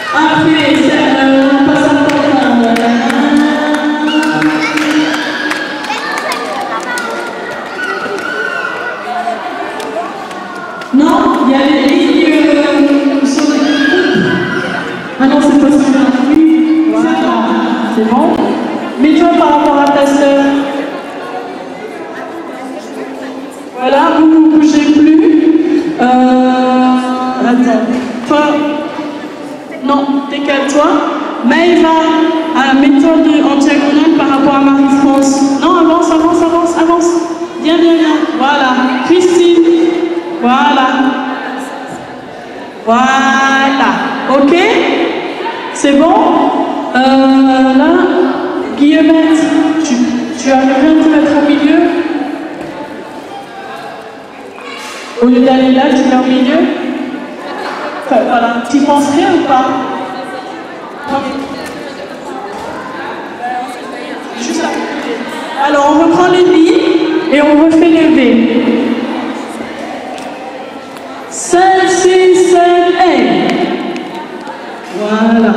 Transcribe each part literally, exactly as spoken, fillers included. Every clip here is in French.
Après, euh, on passe à la non, il y a les lignes euh, sur les groupes. Ah non, c'est pas celui-là. Oui, voilà. C'est bon. Mets-toi par rapport à ta sœur. Voilà, vous ne bougez plus. Euh, attends. Toi, non, décale-toi. Maëva, ah, mets-toi en diagonale par rapport à Marie-France. Non, avance, avance, avance, avance. Viens, viens, viens. Voilà. Christine. Voilà. Voilà. Ok? C'est bon? Euh, là, Guillemette, tu, tu arriverais à te mettre au milieu? Au lieu d'aller là, tu mets au milieu? Enfin, voilà. Tu penserais ou pas? Juste à côté. Alors, on reprend les billes et on refait les V. cinq, six, sept, eight. Voilà.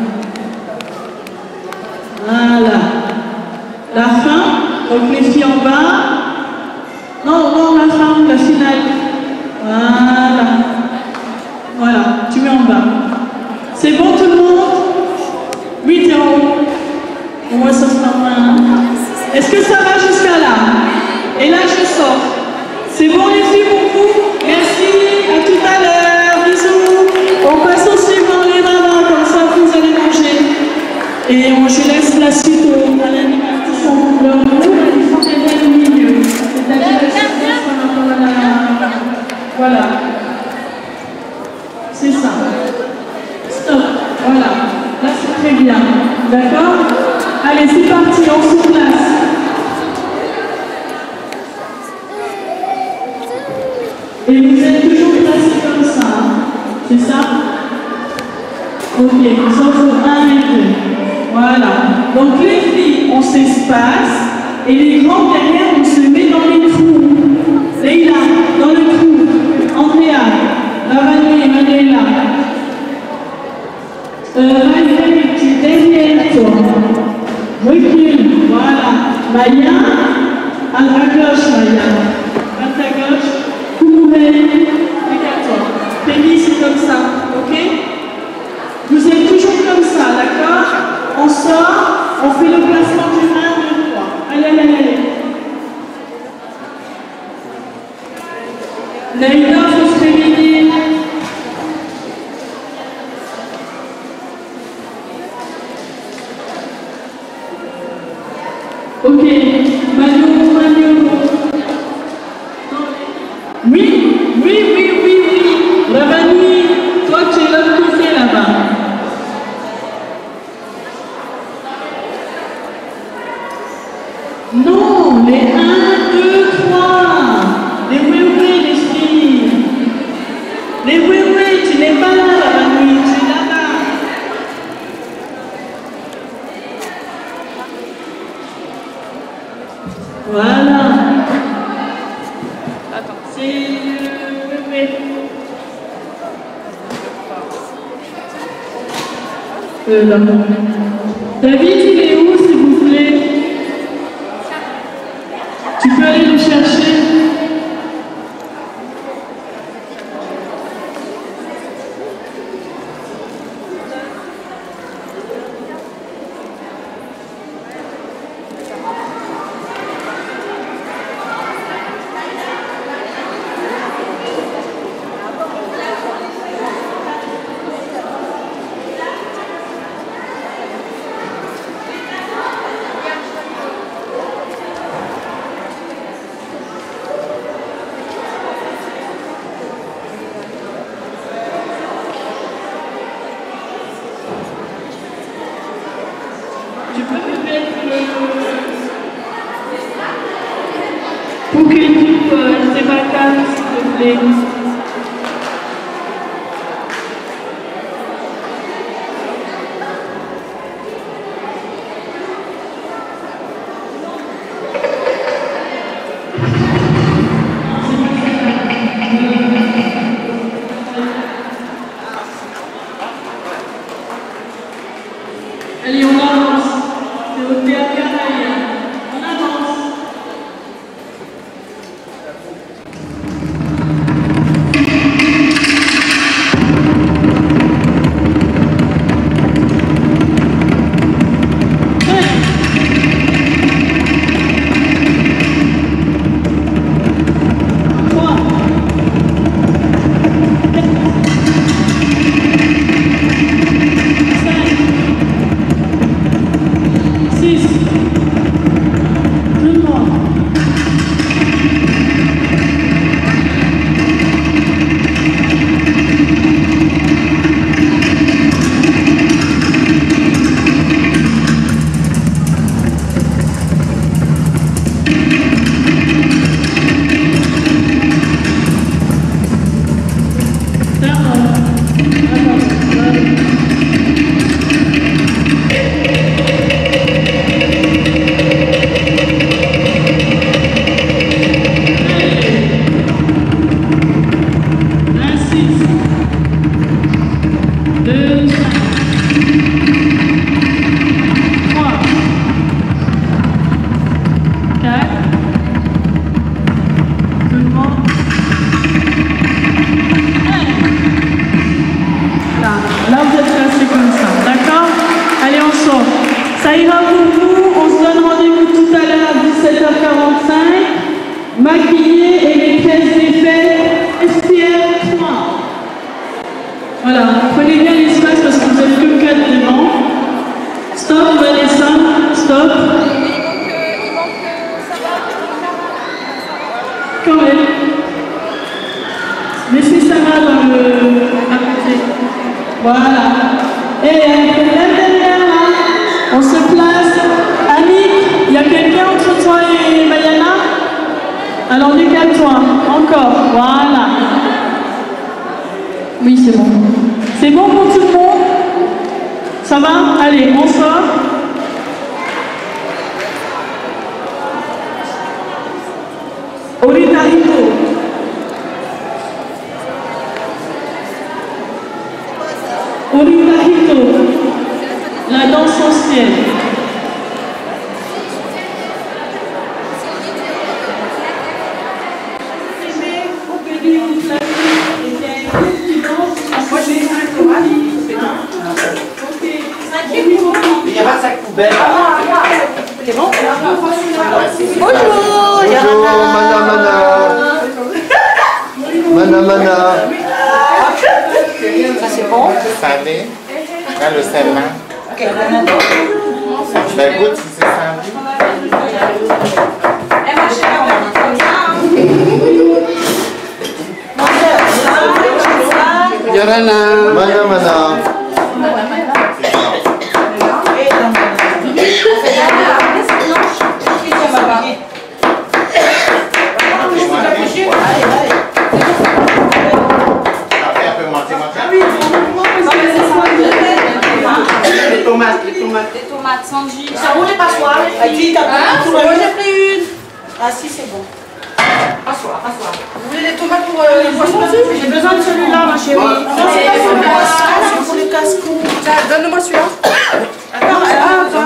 Voilà. La fin, donc les filles en bas. Non, non, la fin, la finale. Voilà. Voilà, tu mets en bas. C'est bon tout le monde? huit et en haut. Au moins ça sera moins. Est-ce que ça va jusqu'à là? Et là je sors. C'est bon les filles pour vous? Merci, à tout à l'heure, bisous. On passe au suivant les mamans, comme ça vous allez manger. Et on, je laisse la suite au, à l'animation. Le groupe, il faut qu'elle vienne au milieu. C'est-à-dire que la... Voilà. C'est ça. Stop. Voilà. Là, c'est très bien. D'accord? Allez, c'est parti, on se place. Et vous êtes toujours placés comme ça. Hein? C'est ça? Ok, sauf un et deux. Voilà. Donc les filles, on s'espace. Et les grands derrière, on se met dans les trous. Leïla, dans le trou. Andrea, Ravani, Manuela. Euh, Manuela, tu es derrière toi. Recule, voilà. Maya, à la gauche, Maya. À ta gauche. Couvrez, regarde-toi. Pénis, c'est comme ça, ok? Vous êtes toujours comme ça, d'accord? On sort, on fait le placement du un, deux, trois. Allez, allez, allez. Leïla, il faut se réveiller. Ok, Manu, Manu. Oui, oui, oui, oui, oui. Ravani, toi tu es l'autre côté là-bas. Non, les un, deux, trois. Les oui, oui, les filles. Les oui, oui, tu n'es pas là, Ravani, tu es là-bas. Voilà. C'est le bébé. Euh, là. David, il est où, s'il vous plaît? Tu peux aller le chercher? Tu peux me mettre le... Pour qu'il coupe euh, ses vacances, s'il te plaît. ira pour vous. On se donne rendez-vous tout à l'heure à dix-sept heures quarante-cinq. Maquillés et les pièces d'effet S P R trois. Voilà, prenez bien l'espace parce que vous êtes que quatre devant. Stop, Vanessa, stop. Quand même. Laissez Sarah dans le... à côté. Voilà. Et elle fait la dernière là. On se place. Annick, il y a quelqu'un entre toi et Mayana? Alors décale-toi. Encore. Voilà. Oui, c'est bon. C'est bon pour tout le monde? Ça va? Allez, on sort. Oritarito. Oritarito. La danse ancienne. Il y a pas de sac poubelle. C'est bon? Bonjour. Bonjour, Mana Mana. Mana Mana. Ça c'est bon? Salé. Là, le sel là. Ok. Ben écoute, si c'est salé. Eh ma chère, on va comme ça. Yorana. Mana Mana. Les tomates, les tomates. Des tomates sans jus. Ça roule les passoires, les filles. Hein? Moi j'ai pris une. Ah si, c'est bon. Passoire, passoire. Vous voulez des tomates pour euh, les poissons? J'ai besoin de celui-là, ma chérie. Non, c'est pas pour les poissons, c'est pour les casse-cou. Donne-moi celui-là. Attends, attends.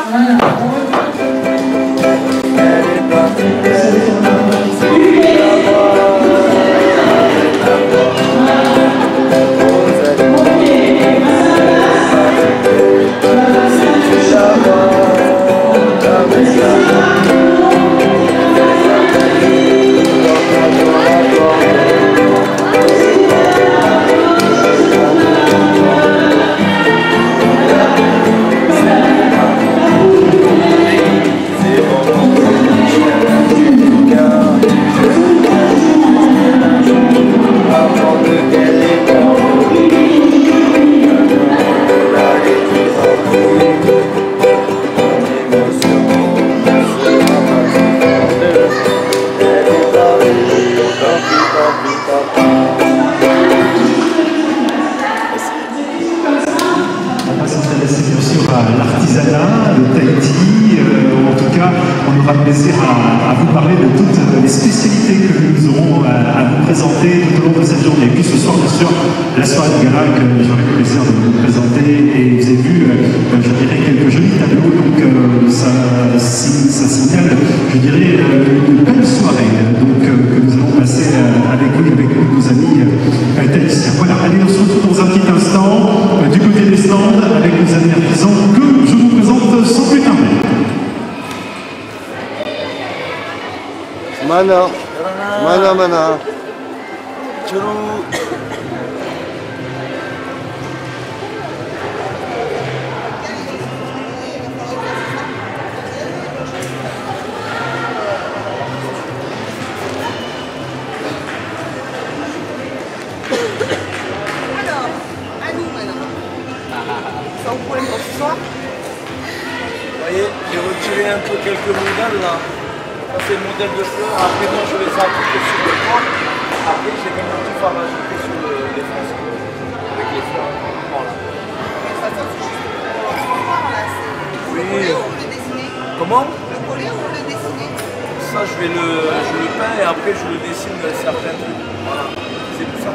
l'artisanat, le Tahiti, euh, en tout cas, on aura plaisir à, à vous parler de toutes les spécialités que nous aurons à, à vous présenter tout au long de cette journée. Et puis ce soir, bien sûr, la soirée de gala que j'aurai le plaisir de vous présenter. Et vous avez vu, euh, je dirais, quelques jolis tableaux, donc euh, ça, ça signale, je dirais, euh, une belle soirée donc, euh, que nous allons passer euh, avec vous, avec nos amis euh, tahitiens. Voilà, allez, on se retrouve dans un petit instant, euh, du côté des stands, avec nos amis artisans, que je vous présente sans plus tarder. Mana, mana, mana. Churu. Alors, à nous maintenant. Ça vous pour ce soir? Vous voyez, j'ai retiré un peu quelques modèles là. Ça c'est le modèle de fleurs. Après moi je les applique sur le corps. Après j'ai mis mon petit fard ajouté sur le, les fresques. Avec les fleurs. Voilà. Ça sort juste pour voir là. Oui. Le coller ou le dessiner? Comment? Le coller ou le dessiner? Ça je vais le, je le peins et après je le dessine de certains trucs. Voilà. C'est tout ça.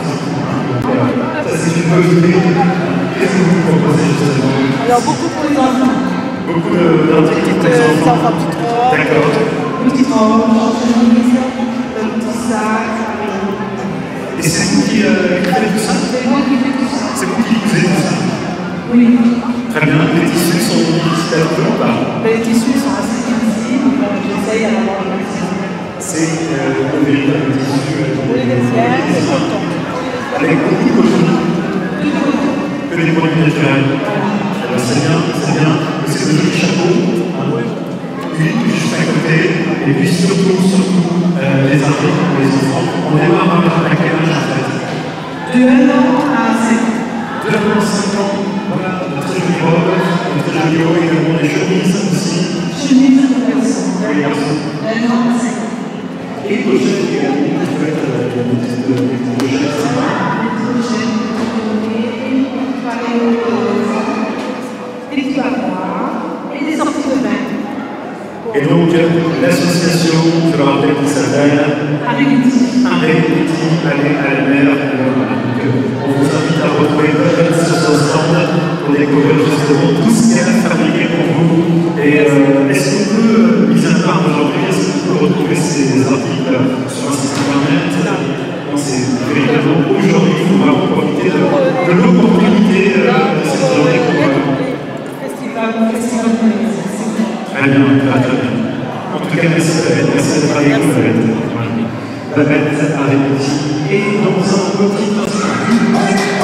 Ça c'est une bonne idée. Qu'est-ce que vous proposez justement? Alors beaucoup pour les enfants. Beaucoup d'activités pour les enfants. enfants, petites robes. D'accord. Petites robes, un petit sac. Et c'est vous qui euh, créez tout ça? C'est moi qui fais tout ça. C'est vous qui faites tout ça? Oui. Très bien. Les tissus sont visibles ou pas? Les tissus sont assez visibles, donc j'essaye à l'avoir le maximum. C'est euh, le véritable tissu. Polynésien, c'est coton. Avec beaucoup de coton. Que les produits naturels. Alors c'est bien, c'est bien. C'est le joli chapeau. Une juste à côté. Et puis surtout, surtout, euh, les articles pour les enfants. On démarre à quel âge en fait? De un an à cinq ans. De un an à cinq ans. Voilà, de très jolie robe, de très jolie robe, également des chemises aussi. Chemise pour garçons. Pour les garçons. Un an à cinq ans. Et pochette également, en fait, euh, il y a des petites pochettes sympas. Des petits barbois et des sorties de bain. Et donc, l'association, je le rappelle, qui s'appelle Avec des petits. Avec les petits, aller à la mer. Donc, on vous invite à retrouver peut-être sur ce stand pour découvrir justement tout ce qu'elle a fabriqué pour vous. Et euh, est-ce qu'on peut, mis à part aujourd'hui, est-ce qu'on peut retrouver ces articles sur un site internet? C'est véritablement aujourd'hui, il faut vraiment profiter de, de l'opportunité euh, de cette journée pour vous. Festival, festival de Très bien, très très bien. En tout cas, merci Babette, merci d'être avec nous, Babette. Babette arrive ici. Et dans un petit instant.